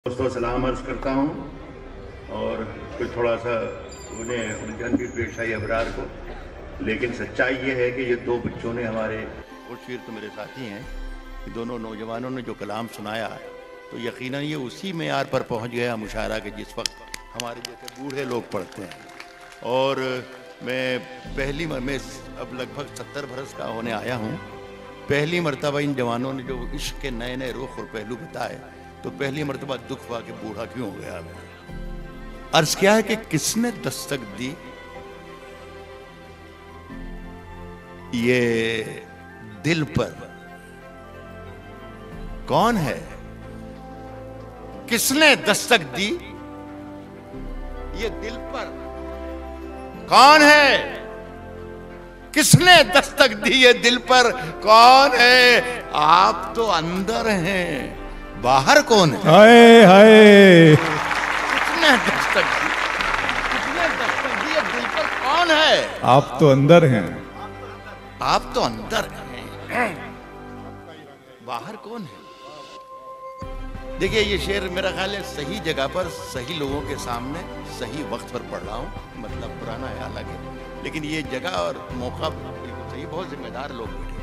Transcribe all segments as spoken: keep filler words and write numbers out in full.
दोस्तों सलाम अर्ज़ करता हूँ और कुछ थोड़ा सा उन्हें उलझन भी पेश आई अबरार को, लेकिन सच्चाई ये है कि ये दो बच्चों ने हमारे खुर्शीर तो मेरे साथी हैं, दोनों नौजवानों ने जो कलाम सुनाया तो यकीनन ये उसी मेयार पर पहुँच गया मुशायरा के जिस वक्त हमारे जैसे बूढ़े लोग पढ़ते हैं। और मैं पहली मैं अब लगभग सत्तर बरस का होने आया हूँ, पहली मरतबा इन जवानों ने जो इश्क के नए नए रुख और पहलू बताए तो पहली मरतबा दुख हुआ कि बूढ़ा क्यों हो गया। अर्ज क्या है कि किसने दस्तक दी ये दिल पर, कौन है? किसने दस्तक दी ये दिल पर, कौन है? किसने दस्तक दी ये दिल पर, कौन है? आप तो अंदर हैं, बाहर कौन है? हाय हाय, किसने दस्तक दी, किसने दस्तक दी ये दिल पर, कौन है? आप तो अंदर हैं, आप तो अंदर हैं, बाहर कौन है? देखिए ये शेर मेरा ख्याल है सही जगह पर सही लोगों के सामने सही वक्त पर पढ़ रहा हूँ, मतलब पुराना है हालांकि, लेकिन ये जगह और मौका बिल्कुल सही। बहुत जिम्मेदार लोग बैठे,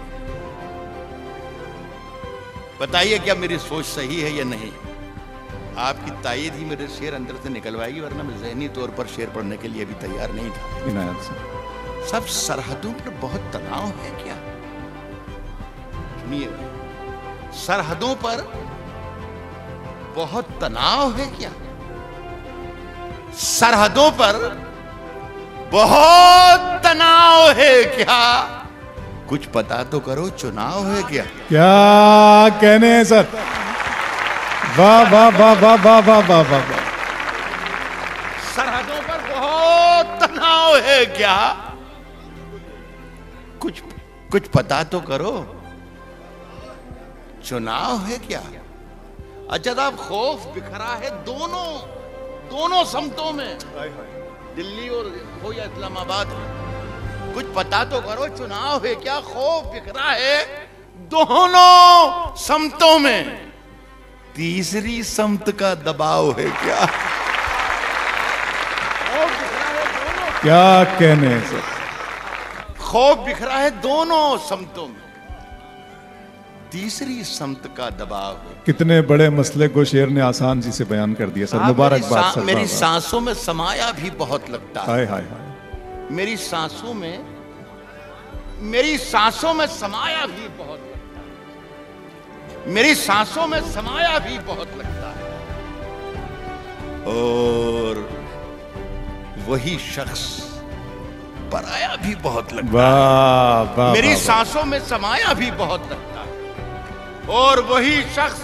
बताइए क्या मेरी सोच सही है या नहीं? आपकी तायीद ही मेरे शेर अंदर से निकलवाएगी, वरना मैं ज़हनी तौर पर शेर पढ़ने के लिए भी तैयार नहीं था। इनायत से। सब सरहदों पर बहुत तनाव है क्या? सुनिए, सरहदों पर बहुत तनाव है क्या? सरहदों पर बहुत तनाव है क्या? कुछ पता तो करो, चुनाव है क्या? क्या कहने हैं सर, वाह वाह वाह वाह वाह वाह वाह वाह वाह। सरहदों पर बहुत तनाव है क्या? कुछ कुछ पता तो करो, चुनाव है क्या? अजब खौफ बिखरा है दोनों दोनों समतों में, दिल्ली और हो या इस्लामाबाद में। कुछ पता तो करो, चुनाव है क्या? खौफ बिखरा है दोनों समतों में, तीसरी समत का दबाव है क्या? खौफ बिखरा है दोनों, क्या कहने हैं सर, खौफ बिखरा है दोनों समतों में, तीसरी समत का दबाव है। कितने बड़े मसले को शेर ने आसान जी से बयान कर दिया सर, मुबारकबाद सर। मेरी सांसों में समाया भी बहुत लगता है। हाय हाय हाय, मेरी सांसों में मेरी सांसों में समाया भी बहुत लगता है, मेरी सांसों में समाया भी बहुत लगता है। और वही शख्स पराया भी बहुत लगता है। वाह वाह, मेरी वाह, सांसों में समाया भी बहुत लगता है और वही शख्स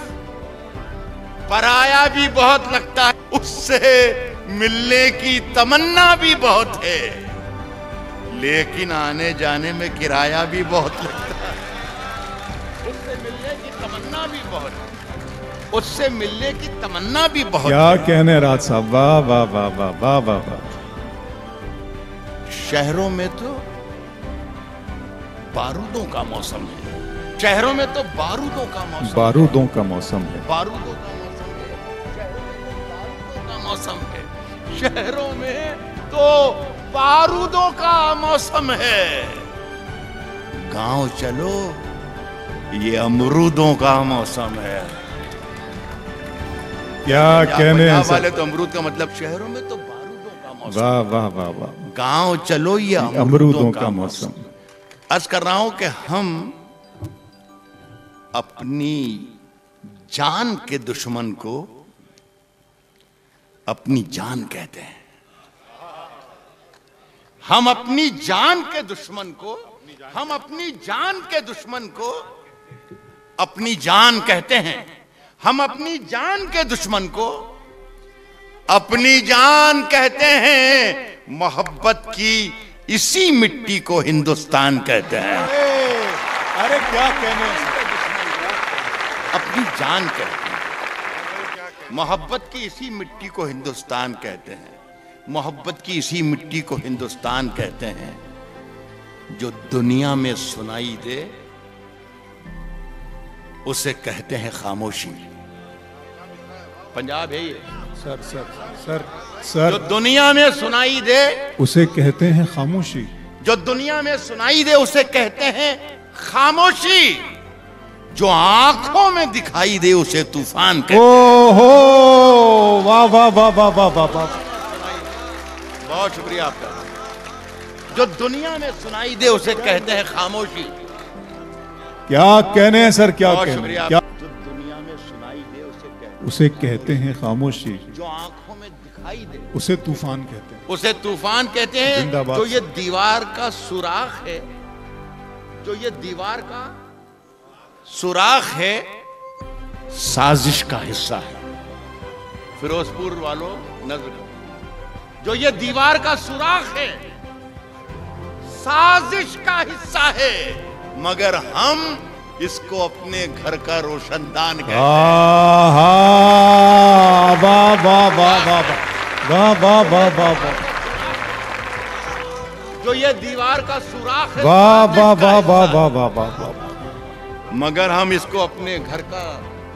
पराया भी बहुत लगता है। उससे मिलने की तमन्ना भी बहुत है, लेकिन आने जाने में किराया भी बहुत लगता है। उससे मिलने की तमन्ना भी बहुत है, उससे मिलने की तमन्ना भी बहुत क्या है। कहने राज साहब, वाह वाह वाह वाह वाह वाह वाह। शहरों में तो बारूदों का मौसम है, शहरों में तो बारूदों का मौसम बारूदों का मौसम है, बारूदों का मौसम है, शहरों में तो बारूदों का मौसम है, शहरों में तो बारूदों का मौसम है। गांव चलो, ये अमरूदों का मौसम है। क्या कहने हैं वाले सर, तो अमरूद का मतलब, शहरों में तो बारूदों का मौसम, वाह वाह वाह वाह। गांव चलो ये अमरूदों का मौसम। अर्ज कर रहा हूं कि हम अपनी जान के दुश्मन को अपनी जान कहते हैं। हम अपनी जान के दुश्मन को हम अपनी जान के दुश्मन को अपनी जान कहते हैं। हम अपनी जान के दुश्मन को अपनी जान कहते हैं। मोहब्बत की इसी मिट्टी को हिंदुस्तान कहते हैं। अरे क्या कहने हैं, अपनी जान कहते हैं। मोहब्बत की इसी मिट्टी को हिंदुस्तान कहते हैं। मोहब्बत की इसी मिट्टी को हिंदुस्तान कहते हैं। जो दुनिया में सुनाई दे उसे कहते हैं खामोशी। पंजाब है ये। सर सर सर सर जो दुनिया में सुनाई दे उसे कहते हैं खामोशी। जो दुनिया में सुनाई दे उसे कहते हैं खामोशी। जो आंखों में दिखाई दे उसे तूफान कहते हैं। ओहो, वाह वाह वाह वाह वाह वाह वाह। बहुत शुक्रिया आपका। जो दुनिया में सुनाई दे उसे कहते हैं खामोशी। क्या कहने हैं सर, क्या बहुत कहने शुक्रिया। हैं? क्या जो दुनिया में सुनाई दे उसे कहते उसे कहते हैं खामोशी। जो आंखों में दिखाई दे उसे तूफान कहते हैं। उसे तूफान कहते हैं। जिंदाबाद। जो ये दीवार का सुराख है, जो ये दीवार का सुराख है, साजिश का हिस्सा है। फिरोजपुर वालों नजर करो, जो ये दीवार का सुराख है साजिश का हिस्सा है, मगर हम इसको अपने घर का रोशनदान कहते हैं। वाह वाह वाह वाह वाह वाह वाह वाह वाह वाह। जो ये दीवार का सुराख है वाह साजिश वाह का वाह वाह हिस्सा है, वाह वाह वाह वाह। मगर हम इसको अपने घर का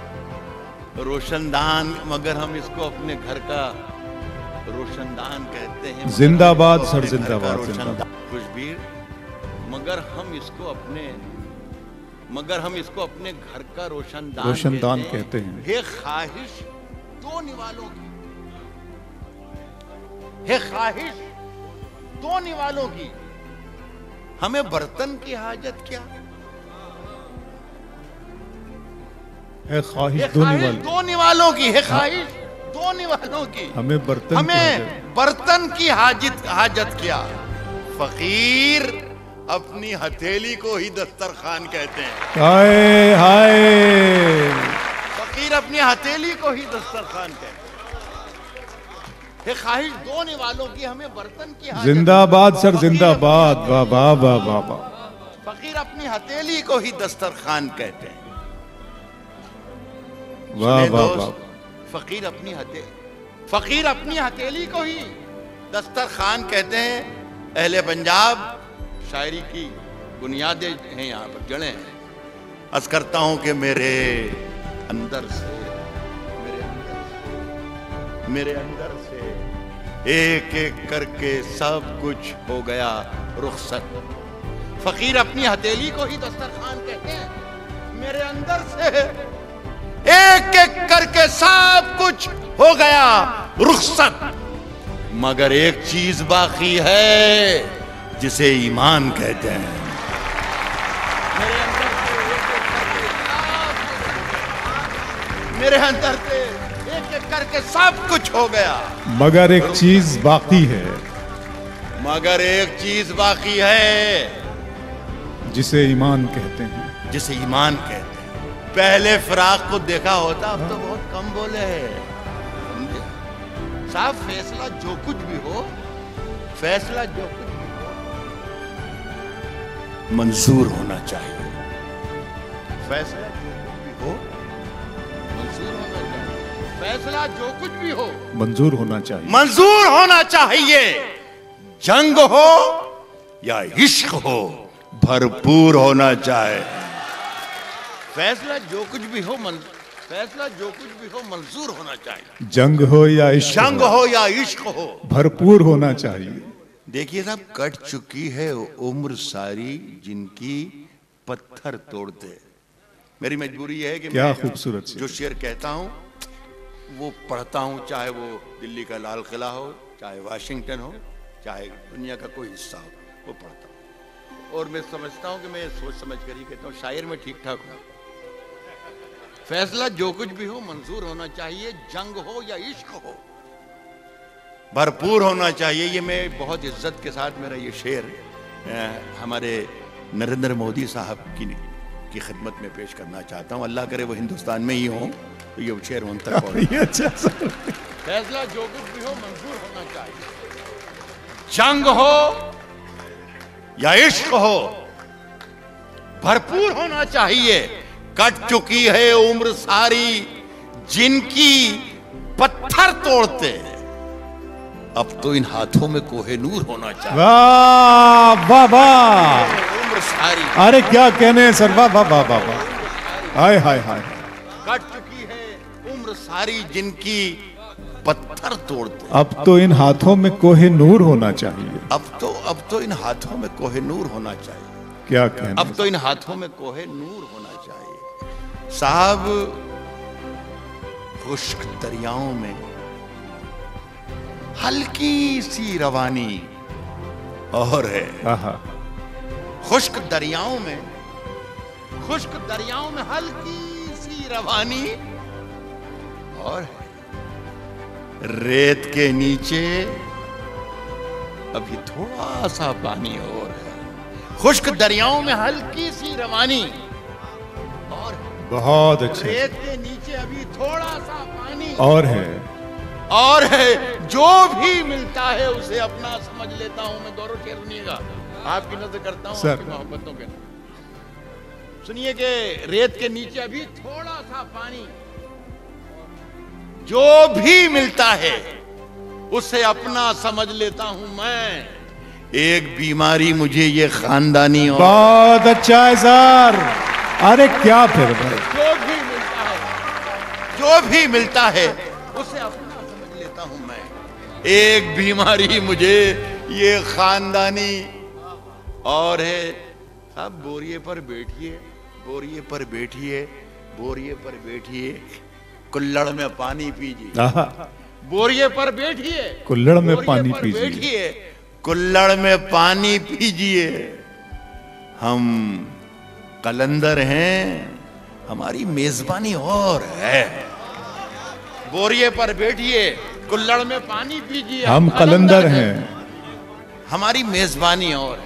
रोशनदान मगर हम इसको अपने घर का रोशनदान कहते हैं। जिंदाबाद मगर सर, अपने घर का जिंदाबाद, रोशनदान। जिंदाबाद। खुशबीर, मगर हम इसको अपने मगर हम इसको अपने घर का रोशनदान रोशनदान कहते कहते हैं। हैं। हे ख्वाहिश धोने वालों की, हे ख्वाहिश धोने वालों की, हमें बर्तन की हाजत क्या? है ख्वाहिश हे धोने ख्वाहिश वाली, धोने वालों की, हे ख्वाहिश धोने वालों की, हमें बर्तन की हमें हाजत। बर्तन की हाजत हाजत क्या? फकीर अपनी हथेली को ही दस्तरखान कहते हैं। हाय हाय। फकीर अपनी हथेली को ही दस्तरखान कहते हैं। हे ख्वाहिश धोने वालों की, हमें बर्तन की हाजत। जिंदाबाद सर, फकीर जिंदाबाद। अपनी वाह वाह वाह वाह वाह। फकीर अपनी हथेली को ही दस्तरखान कहते हैं। वाह सुने वाह दोस्त, वाह। फकीर अपनी हथे फकीर अपनी हथेली को ही दस्तरखान कहते हैं। अहले पंजाब शायरी की बुनियादें हैं, यहाँ पर जड़ें हैं। अर्ज करता हूं कि मेरे अंदर से मेरे अंदर से मेरे अंदर से एक एक करके सब कुछ हो गया रुखसत। फकीर अपनी हथेली को ही दस्तरखान कहते हैं। मेरे अंदर से एक एक करके सब कुछ हो गया रुखसत, मगर एक चीज बाकी है जिसे ईमान कहते हैं। मेरे अंदर से एक एक करके सब मेरे अंदर से एक एक करके सब कुछ हो गया, मगर एक चीज बाकी है मगर एक चीज बाकी है जिसे ईमान कहते हैं। जिसे ईमान कहते हैं। पहले फिराक को देखा होता, अब तो बहुत कम बोले हैं। समझे? साहब, फैसला जो कुछ भी हो, फैसला जो कुछ भी हो मंजूर होना चाहिए। फैसला जो कुछ भी हो मंजूर होना चाहिए। फैसला जो कुछ भी हो मंजूर होना चाहिए। मंजूर होना चाहिए। जंग हो या इश्क हो, भरपूर होना चाहिए। फैसला जो कुछ भी हो मन फैसला जो कुछ भी हो मंजूर होना चाहिए। जंग हो या इश्क जंग हो या इश्क हो, भरपूर होना चाहिए। देखिए साहब, कट चुकी है उम्र सारी जिनकी पत्थर तोड़ते। मेरी मजबूरी है कि क्या मैं खूबसूरत शेर। जो शेर कहता हूँ वो पढ़ता हूँ, चाहे वो दिल्ली का लाल किला हो, चाहे वाशिंगटन हो, चाहे दुनिया का कोई हिस्सा हो, वो पढ़ता हूँ। और मैं समझता हूँ कि मैं सोच समझ कर ही कहता हूँ, शायर में ठीक ठाक हूँ। फैसला जो कुछ भी हो मंजूर होना चाहिए। जंग हो या इश्क हो, भरपूर होना चाहिए। ये मैं बहुत इज्जत के साथ मेरा ये शेर हमारे नरेंद्र मोदी साहब की की खिदमत में पेश करना चाहता हूँ। अल्लाह करे वो हिंदुस्तान में ही हो तो ये शेर उन तक पहुंचे। फैसला जो कुछ भी हो मंजूर होना चाहिए। जंग हो या इश्क हो, भरपूर होना चाहिए। कट चुकी है उम्र सारी जिनकी पत्थर तोड़ते, अब तो इन हाथों में कोहेनूर होना चाहिए। वाह वाह वाह। उम्र सारी, अरे क्या कहने हैं सर, वाह वाह वाह वाह वाह। हाय हाय हाय। कट चुकी है उम्र उम्र सारी जिनकी पत्थर तोड़ते। अब तो इन हाथों में कोहे नूर होना चाहिए। अब तो अब तो इन हाथों में कोहे नूर होना चाहिए। क्या कहना? अब तो इन हाथों में कोहे नूर होना चाहिए। साहब, खुश्क दरियाओं में हल्की सी रवानी और है। आहा। खुश्क दरियाओं में खुश्क दरियाओं में हल्की सी रवानी और है। रेत के नीचे अभी थोड़ा सा पानी और है। खुश्क दरियाओं में हल्की सी रवानी और है। बहुत अच्छे। रेत के नीचे अभी थोड़ा सा पानी और है और है। जो भी मिलता है उसे अपना समझ लेता हूं मैं। दोनों शेर सुनिएगा, आपकी नजर करता हूं आपकी मोहब्बतों के। सुनिए कि रेत के नीचे अभी थोड़ा सा पानी, जो भी मिलता है उसे अपना समझ लेता हूं मैं। एक बीमारी मुझे ये खानदानी और बहुत अच्छा है सर। अरे क्या फिर भाई, जो भी मिलता है जो भी मिलता है उसे अपना समझ लेता हूं मैं। एक बीमारी मुझे ये खानदानी और है। साहब, बोरिए पर बैठिए, बोरिए पर बैठिए, बोरिए पर बैठिए, कुल्लड़ में पानी पीजिए। बोरिए पर बैठिए, कुल्लड़ में पानी पीजिए, बैठिए, कुल्लड़ में पानी पीजिए। हम कलंदर हैं, हमारी मेजबानी और है। बोरिए पर बैठिए, कुल्लड़ में पानी पीजिए। हम कलंदर हैं, हमारी मेजबानी और है।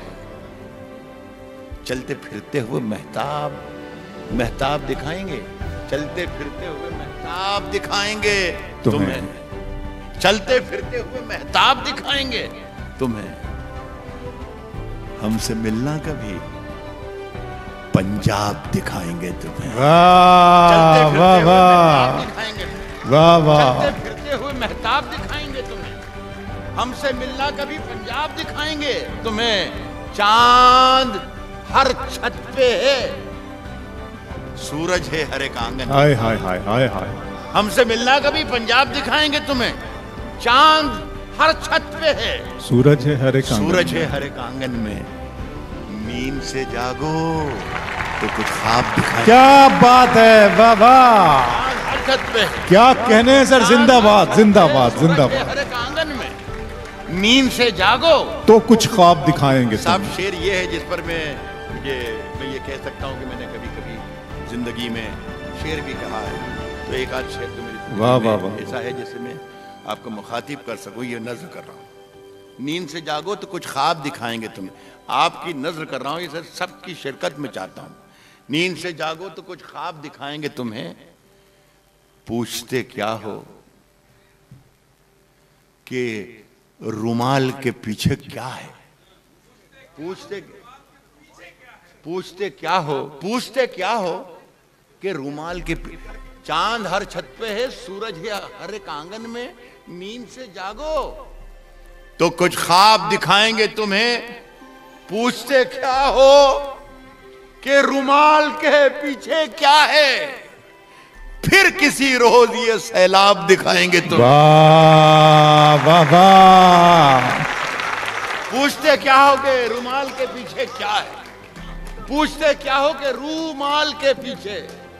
चलते फिरते हुए महताब महताब दिखाएंगे। चलते फिरते हुए महताब दिखाएंगे तुम्हें, तुम्हें। चलते फिरते हुए महताब दिखाएंगे तुम्हें। हमसे मिलना कभी पंजाब दिखाएंगे तुम्हें। वाह वाह वाह वाह वाह। चलते फिरते हुए महताब दिखाएंगे तुम्हें। हमसे मिलना कभी पंजाब दिखाएंगे तुम्हें। चांद हर छत पे है, सूरज है हर एक आंगन। हाय हाय हाय हाय हाय। हमसे मिलना कभी पंजाब दिखाएंगे तुम्हें। चांद हर छत पे है, सूरज है हर एक आंगन। सूरज है हर एक आंगन में। नींद से जागो तो कुछ ख्वाब दिखाएंगे। क्या बात है, वाह वाह। चांद हर छत पे है। क्या कहने हैं सर, जिंदाबाद जिंदाबाद जिंदाबाद। हर एक आंगन में नींद से जागो तो कुछ ख्वाब दिखाएंगे। साहब, शेर ये है जिस पर मैं ये मैं ये कह सकता हूँ कि मैंने कभी कभी जिंदगी में शेर भी कहा है। तो एक आध शेर तो मेरी वाह वाह वाह ऐसा है जिससे मैं आपको मुखातिब कर सकूं। ये नज्र कर रहा हूँ। नींद से जागो तो कुछ ख्वाब दिखाएंगे तुम्हें। आपकी नज्र कर रहा हूँ, इसे सबकी शिरकत में चाहता हूँ। नींद से जागो तो कुछ ख्वाब दिखाएंगे तुम्हें। पूछते क्या हो कि रुमाल के पीछे क्या है। पूछते पूछते क्या हो पूछते क्या हो कि रुमाल के पीछे। चांद हर छत पे है, सूरज है हर एक आंगन में। नींद से जागो तो कुछ ख्वाब दिखाएंगे तुम्हें। पूछते क्या हो कि रुमाल के पीछे क्या है। फिर किसी रोज ये सैलाब दिखाएंगे तुम्हें। वाह वाह वाह। पूछते क्या हो कि रुमाल के पीछे क्या है। पूछते क्या हो कि रूमाल के पीछे।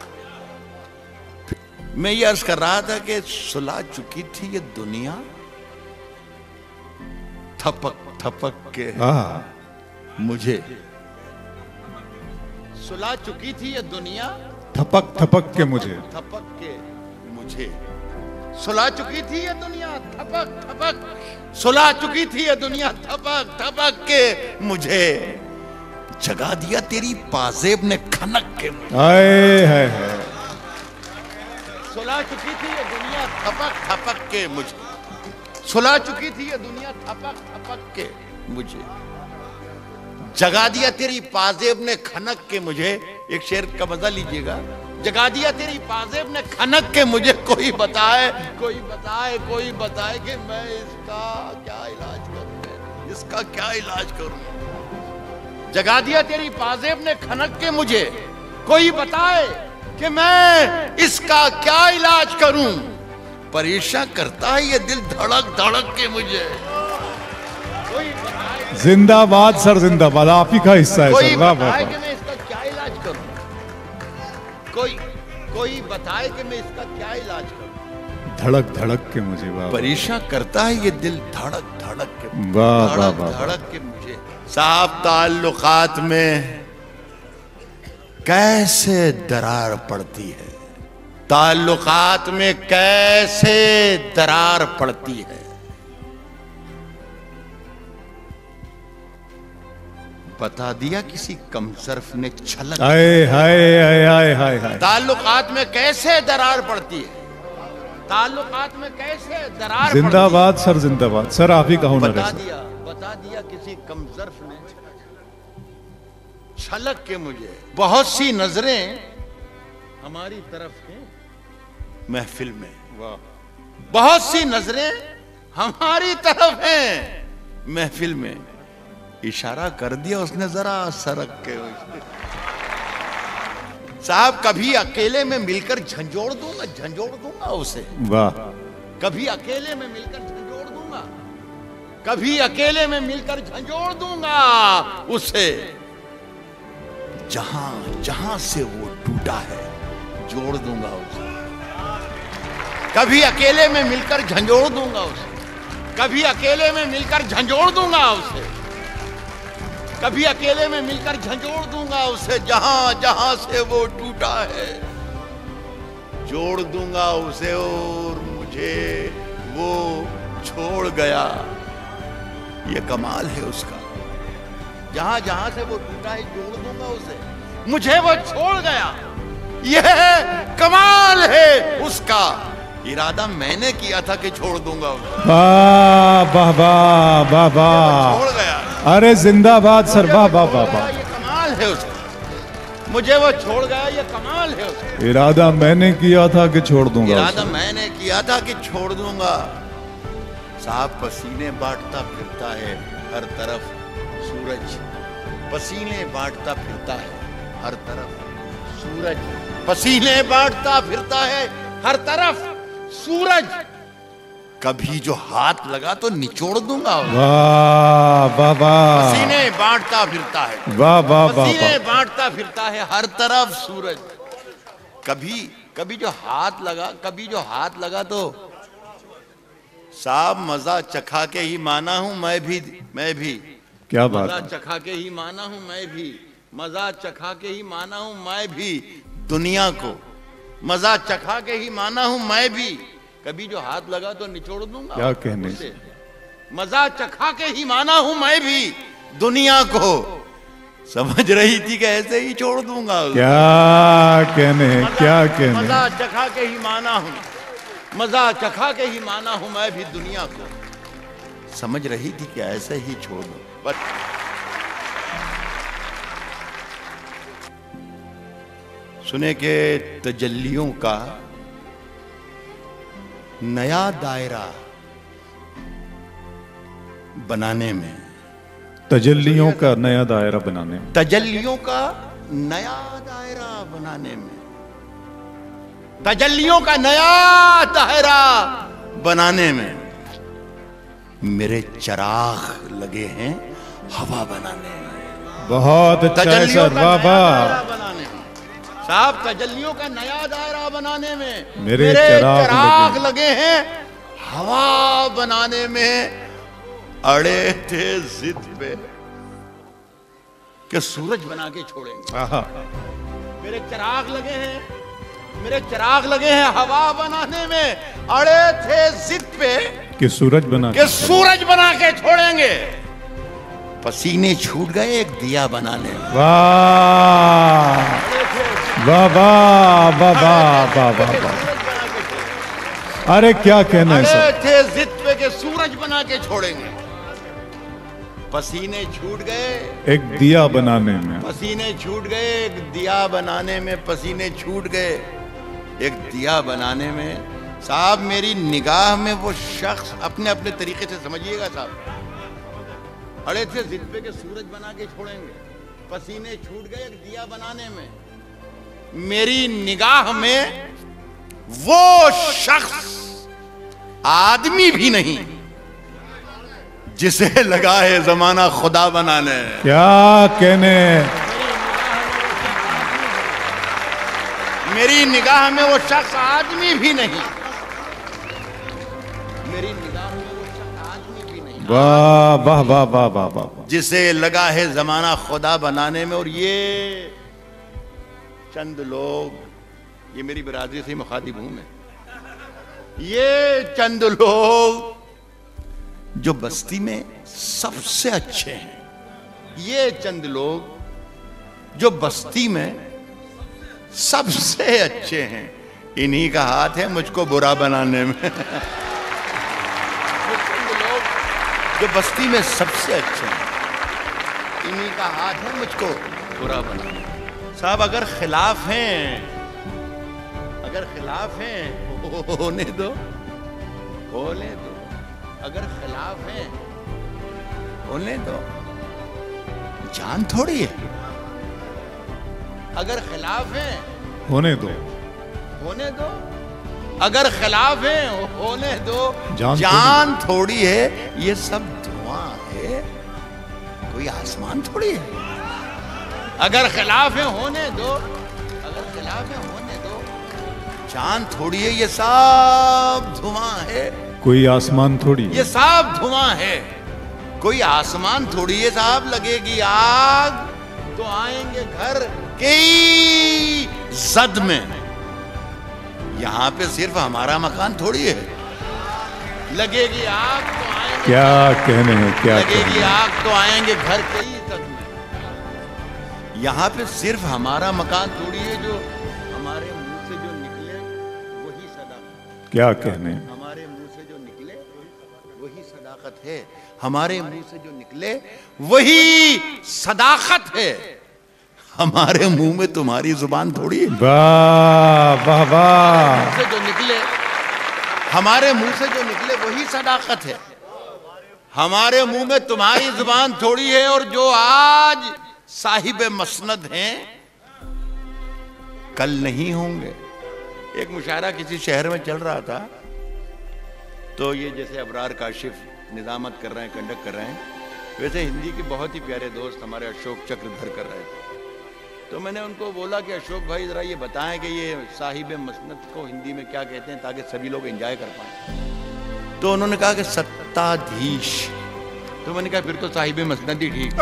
मैं ये अर्ज कर रहा था कि सुला चुकी थी ये दुनिया थपक थपक के मुझे। सुला चुकी थी ये दुनिया थपक थपक के मुझे। थपक के मुझे। सुला चुकी थी ये दुनिया थपक थपक। सुला चुकी थी ये दुनिया थपक थपक के मुझे। जगा दिया तेरी पाजेब ने खनक के मुझे। हाय हाय हाय। सुला चुकी थी ये दुनिया थपक थपक के मुझे। सुला चुकी थी ये दुनिया थपक थपक के मुझे। जगा दिया तेरी पाजेब ने खनक के मुझे। एक शेर का मजा लीजिएगा। जगा दिया तेरी पाजेब ने खनक के मुझे। कोई बताए कोई बताए कोई बताए कि मैं इसका क्या इलाज करूं, इसका क्या इलाज करूं। जगा दिया तेरी पाजेब ने खनक के मुझे। कोई बताए कि मैं इसका क्या इलाज करूं। परेशान करता है ये दिल धड़क धड़क के मुझे। जिंदाबाद सर, जिंदाबाद, आप ही का हिस्सा है कोई सर। वाह बताए वाह कि मैं इसका क्या इलाज करूं। कोई कोई बताए कि मैं इसका क्या इलाज करूं। धड़क धड़क के मुझे, वाह परेशान करता है ये दिल धड़क धड़क के, वाह वाह धड़क वाह। धड़क के मुझे। साहब ताल्लुकात में कैसे दरार पड़ती है, ताल्लुकात में कैसे दरार पड़ती है। बता दिया किसी कमसर्फ ने छलक। हाय हाय हाय हाय हाय हाय। ताल्लुकात में कैसे दरार पड़ती है, ताल्लुकात में कैसे दरार जिंदाबाद सर, जिंदाबाद सर, आप ही का हुनर बता है। दिया बता दिया किसी कमसर्फ ने छलक के मुझे। बहुत सी नजरें हमारी तरफ हैं महफिल में, वाह। बहुत सी नजरें हमारी तरफ हैं महफिल में। इशारा कर दिया उसने जरा सरक के। साहब कभी अकेले में मिलकर झंझोड़ दूंगा, झंझोड़ दूंगा उसे, वाह। कभी अकेले में मिलकर झंझोड़ दूंगा, कभी अकेले में मिलकर झंझोड़ दूंगा उसे। जहां जहां से वो टूटा है जोड़ दूंगा उसे। कभी अकेले में मिलकर झंझोड़ दूंगा उसे, कभी अकेले में मिलकर झंझोड़ दूंगा उसे, कभी अकेले में मिलकर झंझोड़ दूंगा उसे। जहां जहां से वो टूटा है जोड़ दूंगा उसे। और मुझे वो छोड़ गया, ये कमाल है उसका। जहां जहां से वो टूटा है जोड़ दूंगा उसे, मुझे वो छोड़ गया, यह कमाल है उसका। इरादा मैंने किया था कि छोड़ दूंगा उसे। वाह वाह वाह वाह वाह। छोड़ गया। अरे जिंदाबाद सर, वाह वाह वाह वाह। ये कमाल है उसका, मुझे वो छोड़ गया, ये कमाल है उसका। इरादा मैंने किया था कि छोड़ दूंगा इरादा उसे। मैंने किया था कि छोड़ दूंगा। साहब पसीने बांटता फिरता है हर तरफ सूरज, पसीने बांटता फिरता है हर तरफ सूरज, पसीने बांटता फिरता है हर तरफ सूरज। कभी जो हाथ लगा तो निचोड़ दूंगा। वाह वाह वाह। पसीने बांटता फिरता है, वाह वाह वाह पसीने वाह। बांटता फिरता है हर तरफ सूरज। कभी कभी जो हाथ लगा, कभी जो हाथ लगा तो साहब मजा चखा के ही माना हूं मैं भी, मैं भी क्या बात मजा है। चखा के ही माना हूं मैं भी, मजा चखा के ही माना हूं मैं भी दुनिया को, मजा चखा के ही माना हूं मैं भी। कभी जो हाथ लगा तो निचोड़ दूंगा। क्या कहने उसे। मजा चखा के ही माना हूं मैं भी दुनिया को। समझ रही थी कि ऐसे ही छोड़ दूंगा उसे। क्या कहने, क्या कहने। मजा चखा के ही माना हूं, मजा चखा के ही माना हूं मैं भी दुनिया को। समझ रही थी कि ऐसे ही छोड़ दो बस। सुने के तजल्लियों का नया दायरा बनाने में, तजल्लियों का नया दायरा बनाने में, तजल्लियों का नया दायरा बनाने में, तजल्लियों का नया दायरा बनाने में मेरे चराग लगे हैं हवा बनाने में। बहुत अच्छा है तजल्लियों सर, का वाह नया वाह। दायरा बनाने में साहब, तजल्लियों का नया दायरा बनाने में मेरे मेरे चराग चराग लगे। लगे हैं हवा बनाने में। अड़े थे जिद पे कि सूरज बना के छोड़ेंगे। आहा। मेरे चराग लगे हैं, मेरे चराग लगे हैं हवा बनाने में। अड़े थे जिद पे कि सूरज बना कि सूरज बना के छोड़ेंगे। पसीने छूट गए एक दिया बनाने में। वाह वाह वाह वाह वाह वाह वाह वाह। अरे क्या कहना है अड़े सर। थे जिद पे के सूरज बना के छोड़ेंगे। पसीने छूट गए एक दिया बनाने में, पसीने छूट गए एक दिया बनाने में, पसीने छूट गए एक दिया बनाने में। साहब मेरी निगाह में वो शख्स अपने अपने तरीके से समझिएगा साहब। अड़े थे जिद पे के सूरज बना के छोड़ेंगे, पसीने छूट गए एक दिया बनाने में। मेरी निगाह में वो शख्स आदमी भी नहीं जिसे लगा है जमाना खुदा बनाने। क्या कहने, मेरी निगाह में वो शख्स आदमी भी नहीं, मेरी निगाह में वो शख्स आदमी भी नहीं, वाह वाह वाह वाह वाह वाह, जिसे लगा है जमाना खुदा बनाने में। और ये चंद लोग, ये मेरी बिरादरी से मुखातिब हूं मैं, ये चंद लोग जो बस्ती में सबसे अच्छे हैं, ये चंद लोग जो बस्ती में सबसे अच्छे हैं, इन्हीं का हाथ है मुझको बुरा बनाने में। ये चंद लोग जो बस्ती में सबसे अच्छे हैं, इन्हीं का हाथ है मुझको बुरा बनाने में। साहब अगर खिलाफ हैं, अगर खिलाफ हैं होने दो, होने दो, अगर खिलाफ हैं होने दो, जान थोड़ी है। अगर खिलाफ हैं होने दो, होने दो, अगर खिलाफ हैं होने दो, जान, जान थोड़ी है। ये सब धुआं है, कोई आसमान थोड़ी है। अगर खिलाफ है होने दो, अगर खिलाफ है होने दो, जान थोड़ी है। ये सब धुआं है, कोई आसमान थोड़ी, ये सब धुआं है, कोई आसमान थोड़ी है। साहब लगेगी आग तो आएंगे घर कई जद में, यहां पे सिर्फ हमारा मकान थोड़ी है। लगेगी आग तो आएंगे, क्या कहने हैं, क्या लगेगी कहने। आग तो आएंगे घर कई जद में, यहां पे सिर्फ हमारा मकान थोड़ी है। जो हमारे मुंह से जो निकले वही सदाकत, क्या कहने, हमारे मुंह से जो निकले वही सदाकत है, हमारे मुंह से जो निकले वही सदाकत है। हमारे मुंह में तुम्हारी जुबान थोड़ी है। वाह वाह वाह, मुंह से जो निकले, हमारे मुंह से जो निकले वही सदाकत है। हमारे मुंह में तुम्हारी जुबान थोड़ी है। और जो आज साहिब मसनद हैं कल नहीं होंगे। एक मुशायरा किसी शहर में चल रहा था, तो ये जैसे अबरार काशिफ निजामत कर रहे हैं, कंडक्ट कर रहे हैं, वैसे हिंदी के बहुत ही प्यारे दोस्त हमारे अशोक चक्रधर कर रहे थे। तो मैंने उनको बोला कि अशोक भाई जरा ये बताएं कि ये साहिब मसनद को हिंदी में क्या कहते हैं, ताकि सभी लोग एंजॉय कर पाए। तो उन्होंने कहा कि सत्ताधीश। तो मैंने कहा फिर तो साहिब मसनद ही ठीक।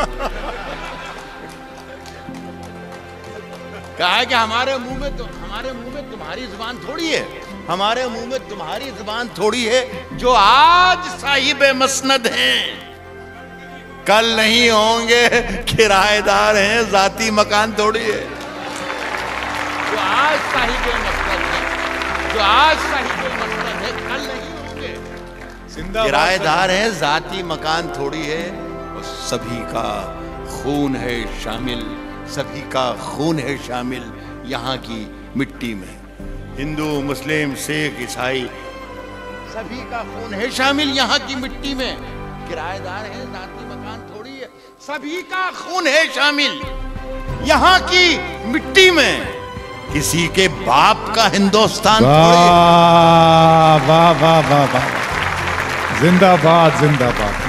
कहा है कि हमारे मुंह में तो हमारे मुंह में तुम्हारी जुबान थोड़ी है, हमारे मुंह में तुम्हारी जुबान थोड़ी है। जो आज साहिब मसनद हैं कल नहीं होंगे किराएदार हैं, जाती मकान थोड़ी है। जो आज साहिब मसनद है, जो आज साहिब मसनद है कल नहीं होंगे किराएदार हैं, जाती मकान थोड़ी है। और सभी का खून है शामिल, सभी का खून है शामिल यहाँ की मिट्टी में। हिंदू मुस्लिम सिख ईसाई सभी का खून है शामिल यहाँ की मिट्टी में। किराएदार हैं, जाती मकान थोड़ी है, सभी का खून है शामिल यहाँ की मिट्टी में। किसी के बाप का हिंदुस्तान थोड़ी है। वाह वाह वाह वाह वाह, जिंदाबाद जिंदाबाद।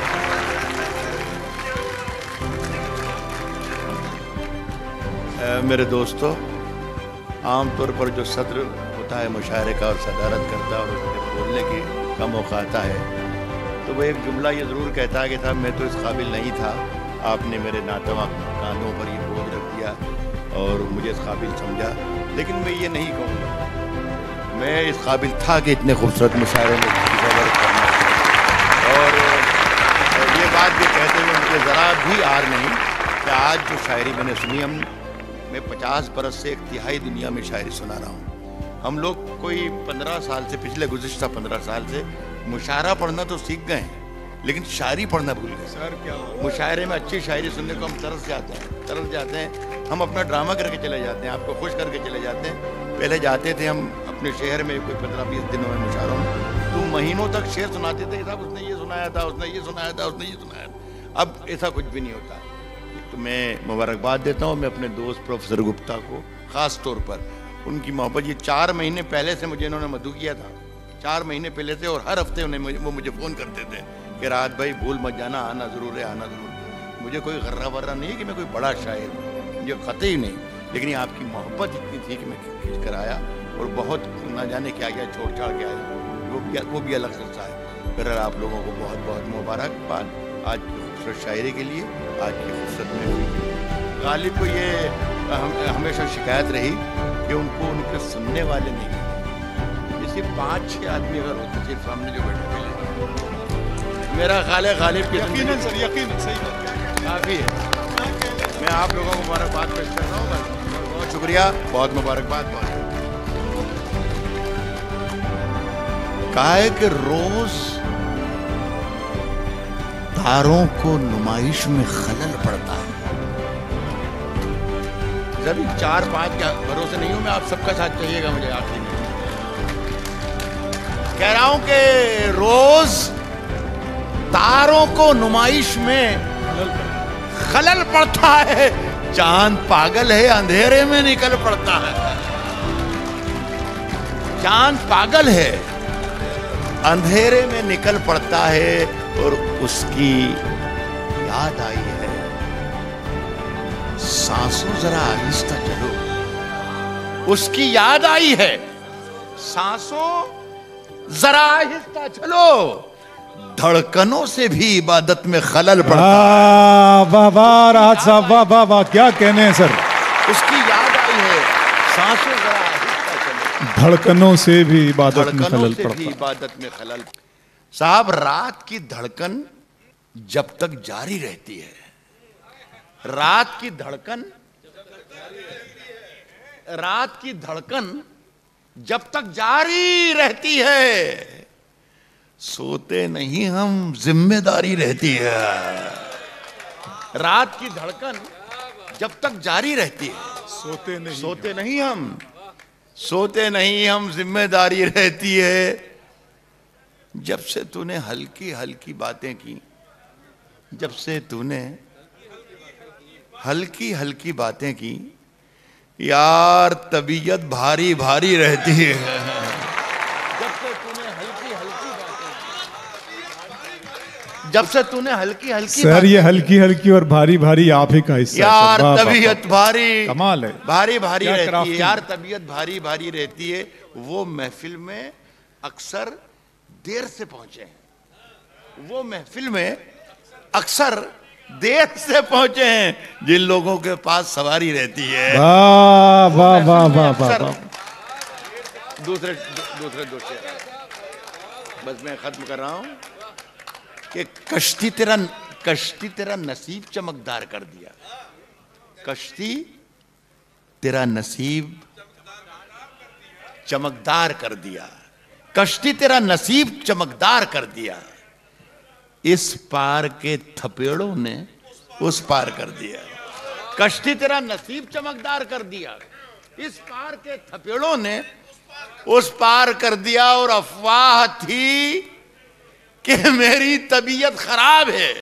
मेरे दोस्तों, आमतौर पर जो सदर होता है मुशायरे का और सदारत करता है और उसके बोलने की का मौका आता है, तो वो एक जुमला ये ज़रूर कहता है कि साहब मैं तो इस काबिल नहीं था, आपने मेरे नातवा कानों पर ये बोझ रख दिया और मुझे इस काबिल समझा। लेकिन मैं ये नहीं कहूँगा, मैं इस काबिल था कि इतने खूबसूरत मुशायरे में करना। और ये बात भी कहते हुए मुझे ज़रा भी आर नहीं कि आज जो शायरी मैंने सुनी, हम मैं पचास बरस से एक तिहाई दुनिया में शायरी सुना रहा हूँ। हम लोग कोई पंद्रह साल से, पिछले गुज़िश्ता पंद्रह साल से मुशायरा पढ़ना तो सीख गए हैं, लेकिन शायरी पढ़ना भूल गए। सर क्या मुशायरे में अच्छी शायरी सुनने को हम तरस जाते हैं, तरस जाते हैं। हम अपना ड्रामा करके चले जाते हैं, आपको खुश करके चले जाते हैं। पहले जाते थे हम अपने शहर में कोई पंद्रह बीस दिनों में मुशायरों में, तो महीनों तक शेर सुनाते थे, साहब उसने ये सुनाया था, उसने ये सुनाया था, उसने ये सुनाया था। अब ऐसा कुछ भी नहीं होता। तो मैं मुबारकबाद देता हूँ मैं अपने दोस्त प्रोफेसर गुप्ता को ख़ास तौर पर उनकी मोहब्बत। ये चार महीने पहले से मुझे इन्होंने मधु किया था, चार महीने पहले से, और हर हफ्ते उन्हें मुझे, वो मुझे फ़ोन करते थे कि राहत भाई भूल मत जाना, आना ज़रूर है, आना ज़रूर। मुझे कोई गर्रा वर्रा नहीं है कि मैं कोई बड़ा शायर हूँ, मुझे कतई नहीं, लेकिन आपकी मोहब्बत इतनी थी कि मैं खींच कर आया और बहुत ना जाने क्या क्या छोड़ छाड़ के आया, वो भी वो भी अलग सिलसिला है। फिर आप लोगों को बहुत बहुत मुबारकबाद आज की खूबसूरत शायरी के लिए, आज की खूबसूरत महफिल। गालिब को ये हम, हमेशा शिकायत रही कि उनको उनके सुनने वाले नहीं मिलते। जैसे पाँच छः आदमी अगर होते सिर्फ सामने जो बैठे मिले, मेरा ख्याल है गालिब की यकीनन सर, यकीनन सही बात काफ़ी है। मैं आप लोगों को मुबारकबाद पेश कर रहा हूँ, बस बहुत शुक्रिया, बहुत मुबारकबाद। बहुत कहा है कि रोज तारों को नुमाइश में खलल पड़ता है। जब चार पांच क्या भरोसे नहीं हूं मैं, आप सबका साथ चाहिएगा मुझे आखिरी में। कह रहा हूं कि रोज तारों को नुमाइश में खलल पड़ता है, चांद पागल है अंधेरे में निकल पड़ता है। चांद पागल है अंधेरे में निकल पड़ता है, और उसकी याद आई है, सांसों जरा आहिस्ता चलो। उसकी याद आई है, सांसों जरा आहिस्ता चलो, धड़कनों से भी इबादत में खलल पड़ता है। वाह वाह राहत साहब, वाह वाह वाह, क्या कहने हैं सर। उसकी याद आई है, सांसों जरा आहिस्ता चलो, धड़कनों से भी इबादत में खलल से पड़ता भी है। इबादत में खलल। साहब, रात की धड़कन जब तक जारी रहती है, रात की धड़कन रात की धड़कन जब तक जारी रहती है, सोते नहीं हम, जिम्मेदारी रहती है। रात की धड़कन जब तक जारी रहती है, सोते नहीं सोते नहीं हम, सोते नहीं हम, जिम्मेदारी रहती है। जब से तूने हल्की हल्की बातें की, जब से तूने हल्की हल्की बातें की, यार तबीयत भारी भारी रहती है। जब से तूने हल्की हल्की बातें की, जब से तूने हल्की हल्की सर ये हल्की हल्की और भारी भारी आप ही का हिस्सा है यार सर। वाह, वाह, तबीयत भारी कमाल है, भारी भारी क्या रहती है क्राफ्टिंग। यार, तबीयत भारी भारी रहती है। वो महफिल में अक्सर देर से पहुंचे हैं, वो महफिल में अक्सर देर से पहुंचे हैं जिन लोगों के पास सवारी रहती है। वाह वाह वाह वाह वाह अक्सर वाह। दूसरे दूसरे दूसरे बस मैं खत्म कर रहा हूं कि कश्ती तेरा कश्ती तेरा नसीब चमकदार कर दिया, कश्ती तेरा नसीब चमकदार कर दिया, कश्ती तेरा नसीब चमकदार कर दिया। इस पार के थपेड़ों ने उस पार कर दिया, कश्ती तेरा नसीब चमकदार कर दिया, इस पार के थपेड़ों ने उस पार कर दिया। और अफवाह थी कि मेरी तबीयत खराब है,